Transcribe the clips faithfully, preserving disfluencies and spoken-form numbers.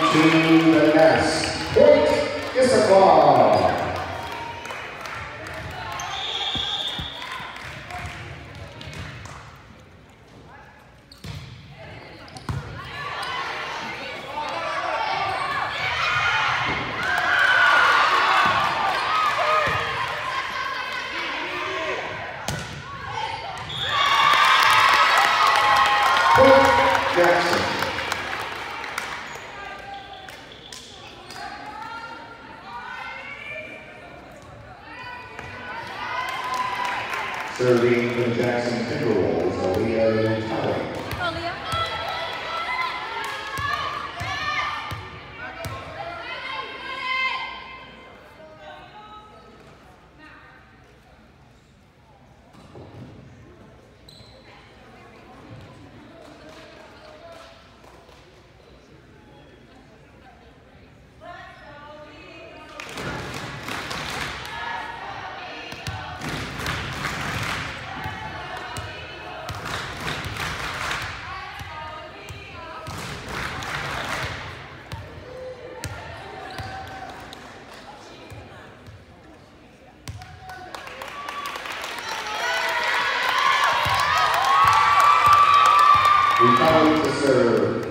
to the nest. Point, Issachar. Jackson. Serving for the Jackson Timberwolves, Aaliyah Talley. Recovery to serve.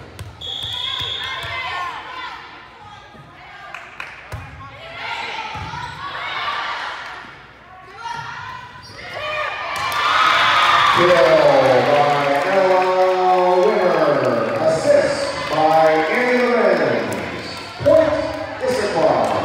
Kill by Ella Winner. Assist by Annie Lorenz. Point, Issachar.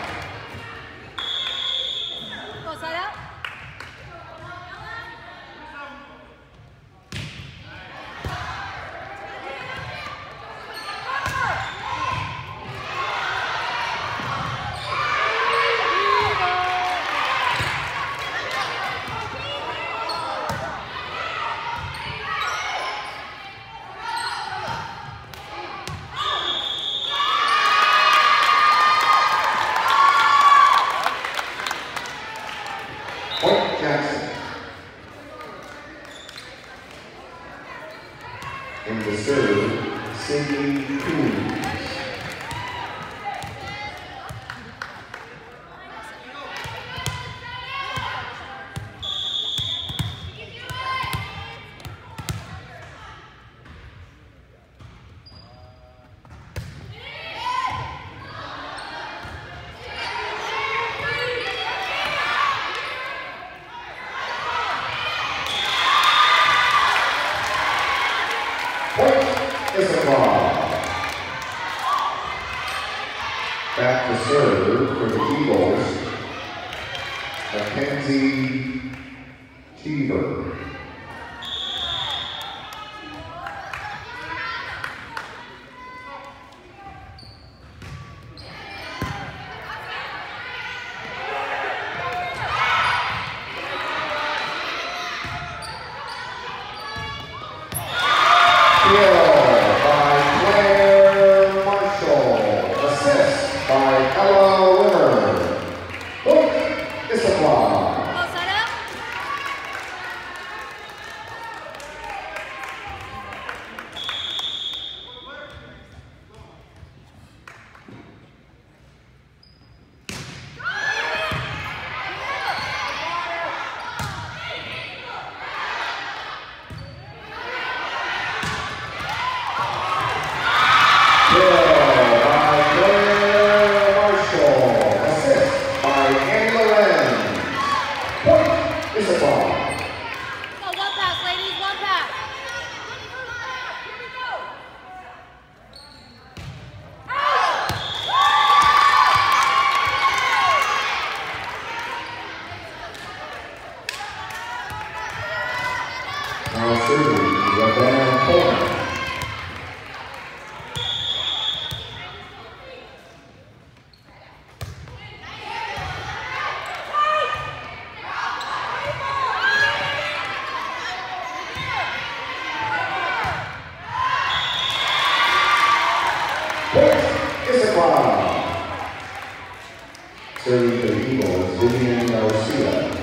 Point, Jackson. In the serve, Cindy Coons. Issachar. Back to serve for the Eagles, Mackenzie Cheever. Now serving, Ravenna Coleman. Issachar. Serving for the Eagles, Vivian Garcia.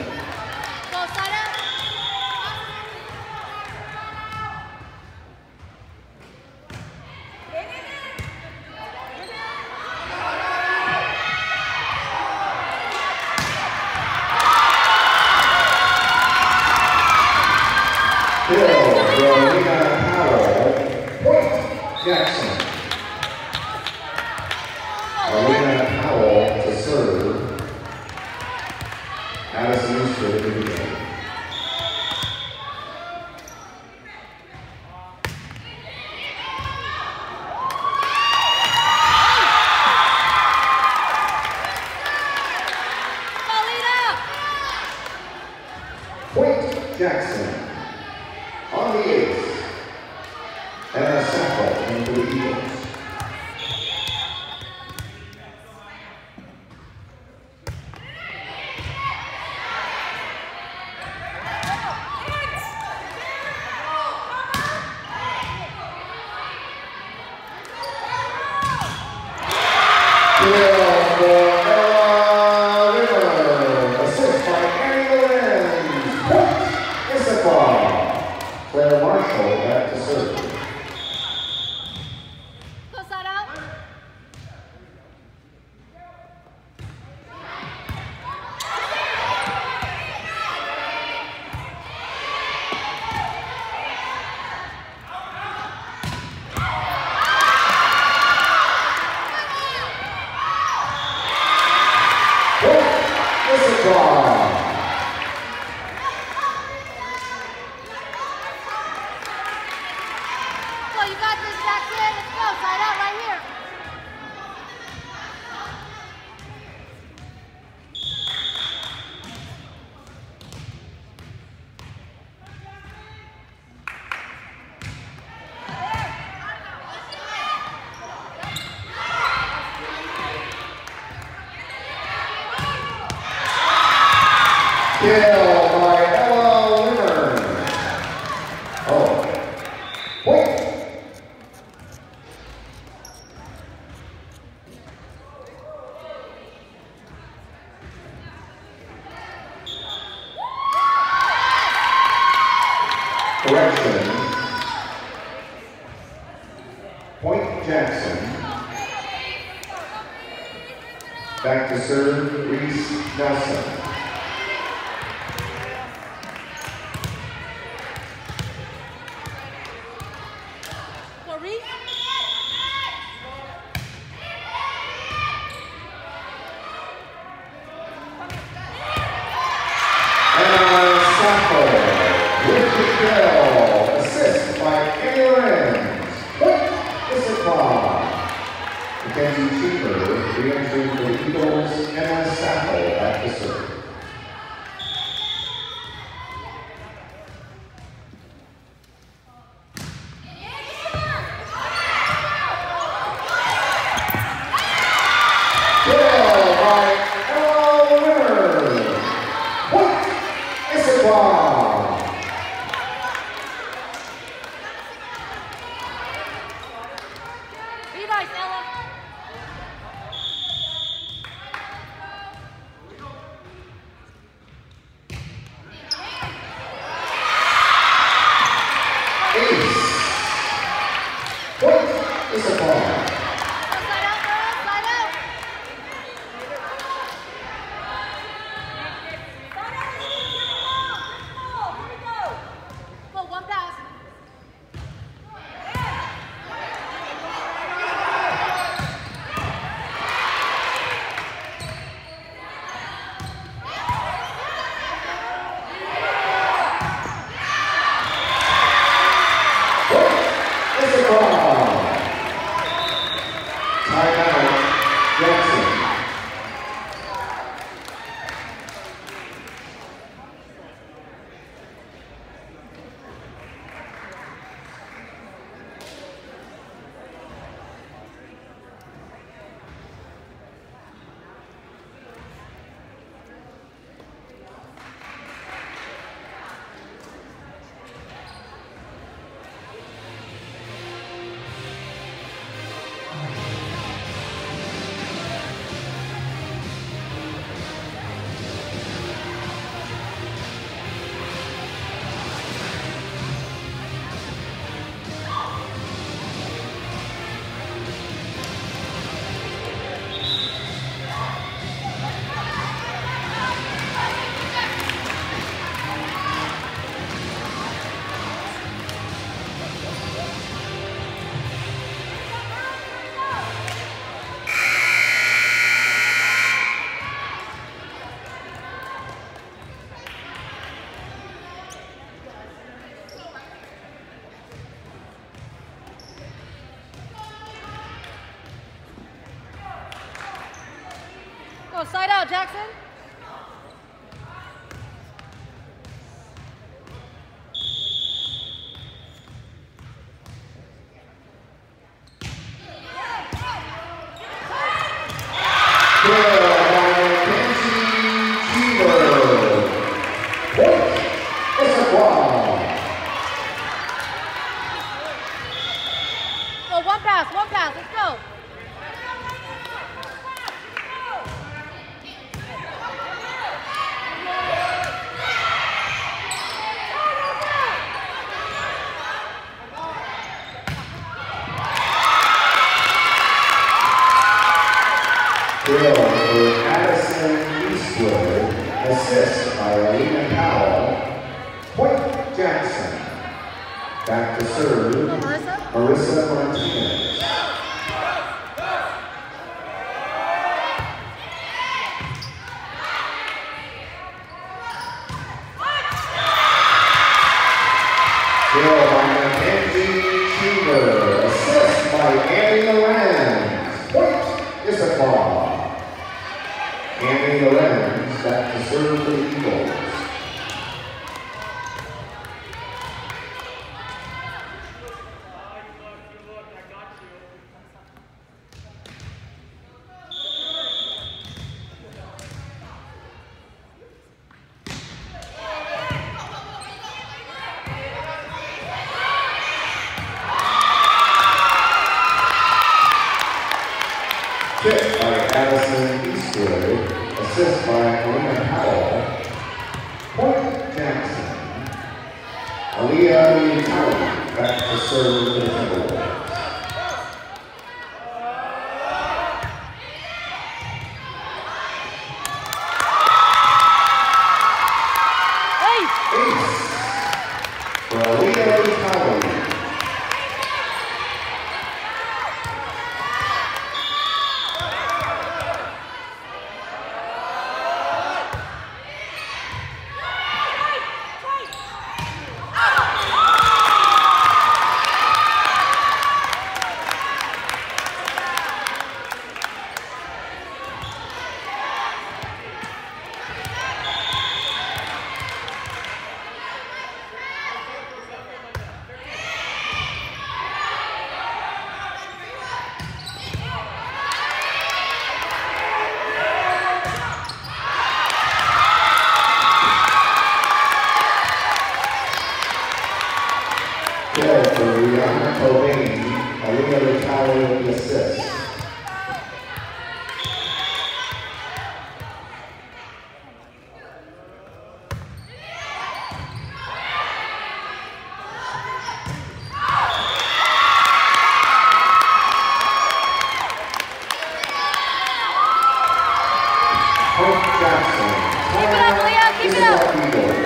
Alina Powell to serve. Addison Easter to begin. Point Jackson on the ace. Anna Sacco into the Eagles. Claire Marshall back to serve. Close that out. Point Issachar. You got this, Jackson. Let's go. Side out right here. Kill by Ella Limmer. Oh. Point. Correction. Point Jackson. Back to serve, Reese Nelson. Anna Sacco with the kill. Assist by Annie Lorenz. Point Issachar. Mackenzie Cheever re-entering for the Eagles. Anna Sacco back to serve. Kill by Ella Limmer. Point Issachar. Be nice, Ella. Ace. Point Issachar. Side out, girls. Side out. Go, one pass. Issachar. Timeout, Jackson. Go side out, Jackson. Oh, one pass, one pass, let's go. Bill for Addison Eastwood, assist by Alina Powell. Point Jackson. Back to serve, Marissa? Marissa Martinez. Bill by Mackenzie Cheever, assist by Andy Lorenz. Point Issachar. Andy Lorenz back to serve for the Eagles. Kick by Addison Eastwood, assist by Alina Powell. Point Jackson. Aaliyah Itali back to serve for the Timberwolves. Ace for Aaliyah Itali. Kill for Rihanna Cobain, Aaliyah Itali with the assist. Point Jackson. Keep it up, Leah, keep it up. Eagles.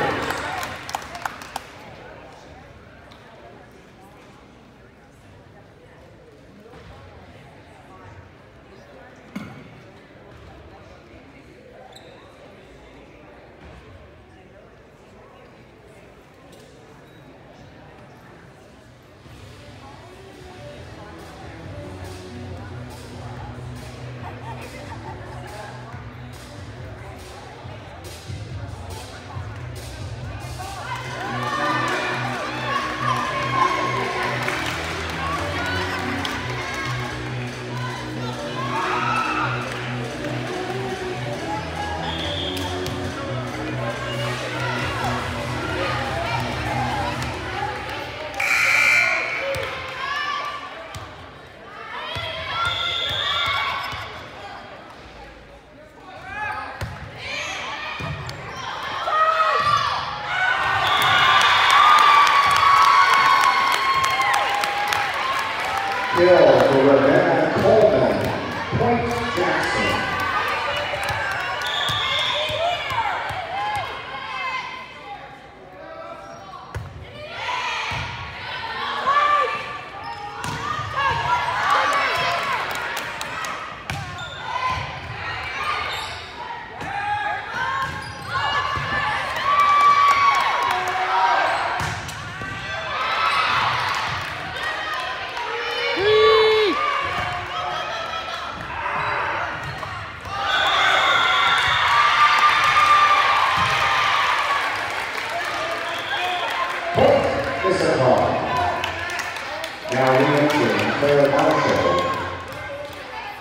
Kill for Ravenna Coleman. Point Jackson.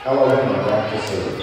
Alabama back to serve.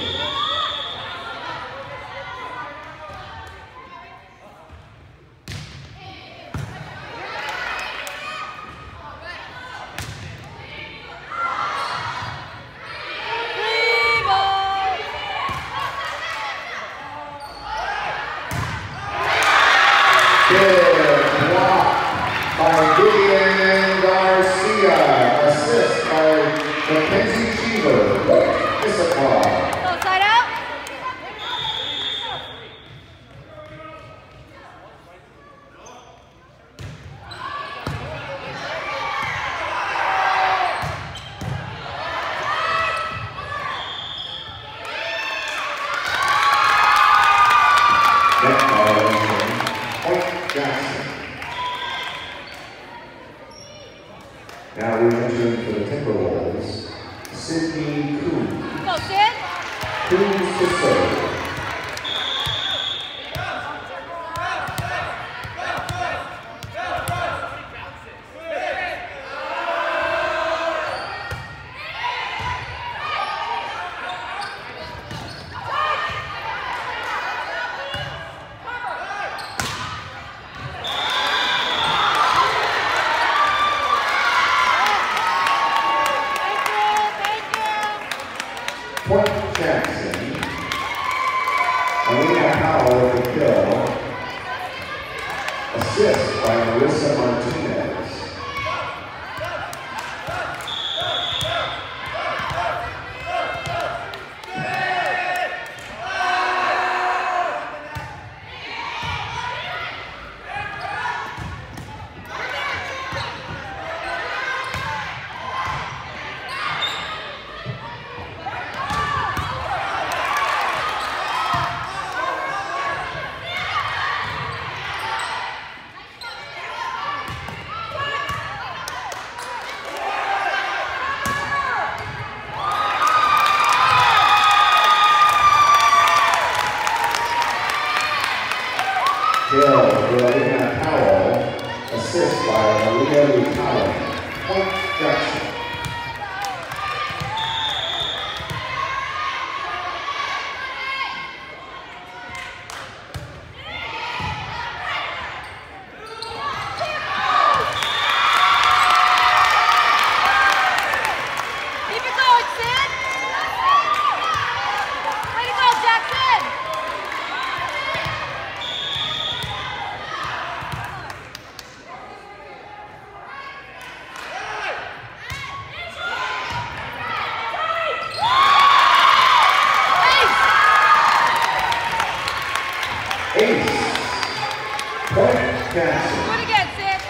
Now we're entering for the Timberwolves, Sydney Coombs. Go, Sid. Coombs to serve. Point Jackson. Alina Powell with the kill. Assist by Marissa Martinez. Kill for Alina Powell, assist by Maria Lucali. Point Jackson. Keep it going, Sid. Way to go, Jackson. Ace. Point Jackson. Do it again, Sid.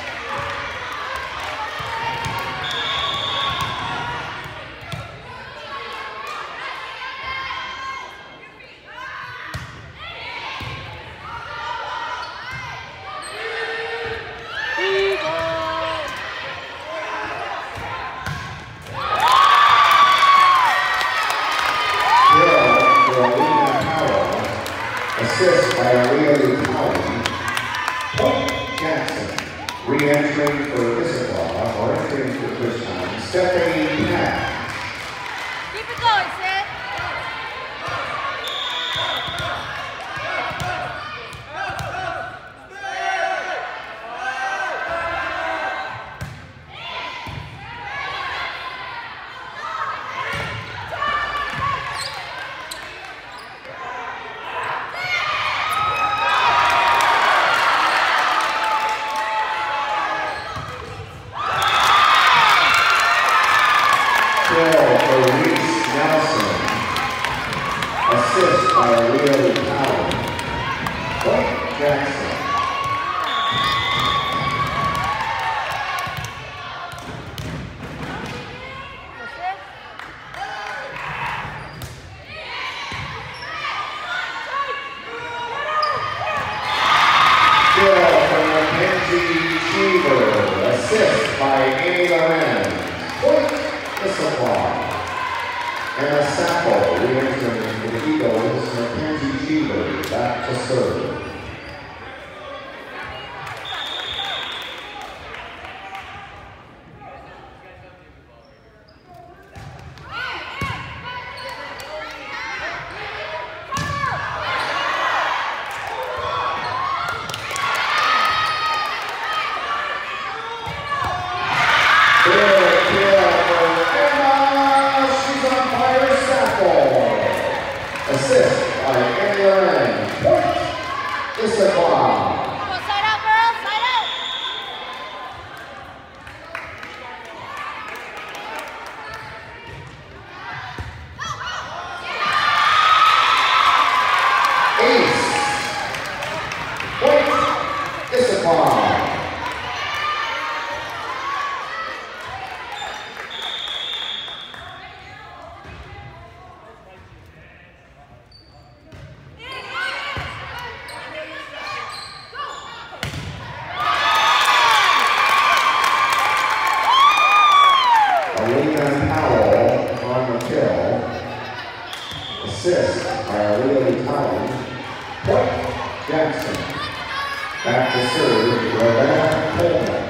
Assist by Maria Lucali. Point Jackson. Re-entering for Issaquah, or entering for the first time, Stephanie Pack. Keep it going, Sid. Kill for Reese Nelson. Assist by Leah Lucali. Point Jackson. Go, Sid. Kill for Mackenzie Cheever. Assist by Amy Lorenz. Point Issaquah. And a sample re-entering for the Eagles, Mackenzie Cheever, back to serve. Assist by Aaliyah Vitale. Point, Jackson. Back to serve, Ravenna Coleman.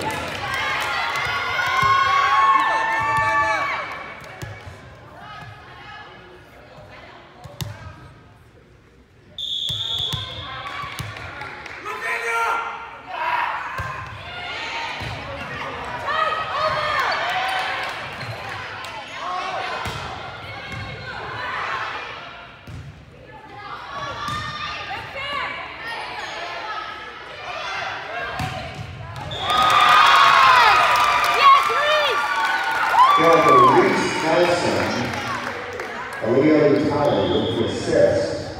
Reese Nelson, Aaliyah Vitale with the assist.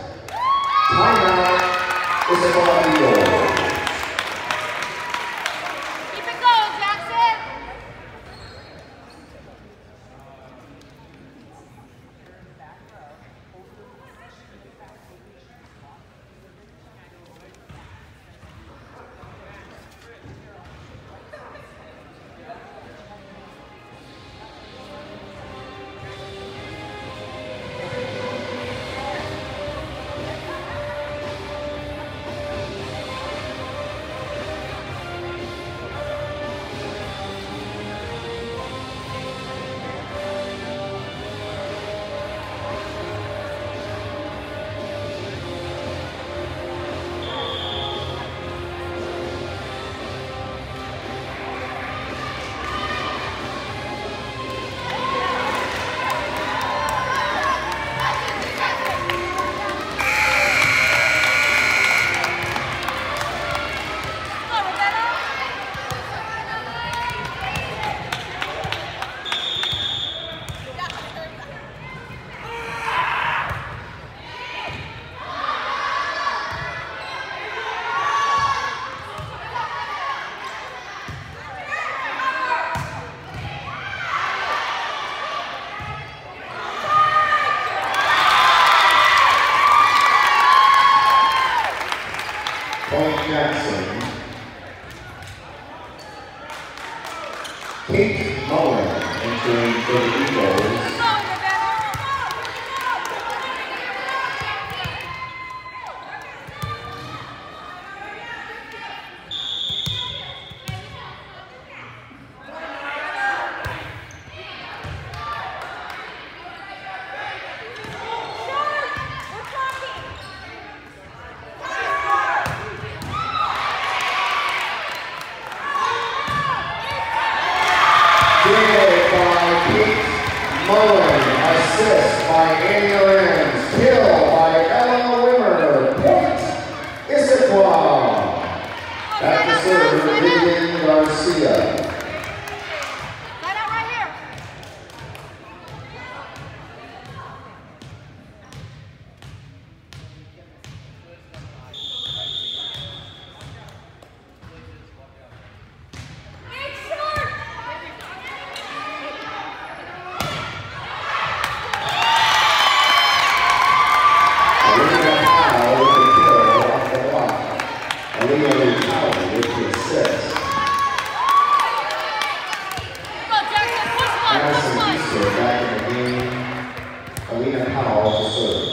Timeout is about the goal. Keep it going, Jackson. Point Jackson. Kate Mullen entering for the Eagles. Mullen, assist by Annie Lorenz, kill by Ellen Wimmer, point, Issaquah. Back to serve, Vivian Garcia. Line out right here. Madison Easter back in the game. Alina Powell to serve.